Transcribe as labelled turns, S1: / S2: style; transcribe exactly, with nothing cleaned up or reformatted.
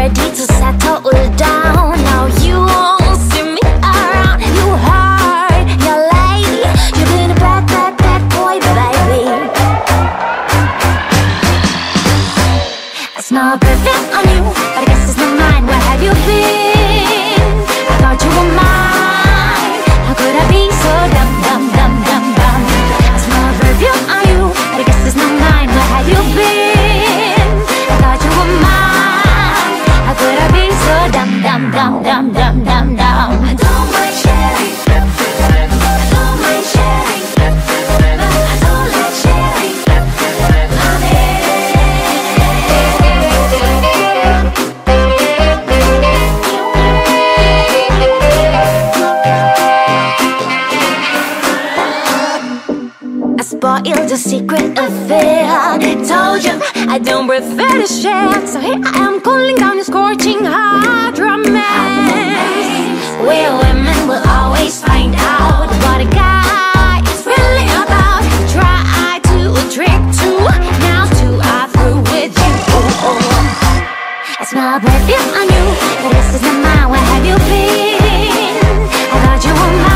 S1: ready to settle down. Now you won't see me around. You heard your lady. You've been a bad, bad, bad boy, baby. I smell perfume on you, but I guess it's not mine. Where have you been? I thought you were mine. How could I be so dumb, dumb, dumb, dumb, dumb? I smell perfume on you, but I guess it's not mine. Where have you been? I thought you were mine. How could I be so dumb, dumb, dumb, dumb, dumb, dumb, dumb? I don't mind sharing. I don't mind sharing. I don't like sharing. I spoiled your secret affair. Told you I don't prefer to share. So here I am calling down your scorching hot romance. We women will always find out what a guy is really about. Try to trick two, now two are through with you. Oh, oh. I smell perfume on you, but this is not mine. Where have you been? I thought you were mine.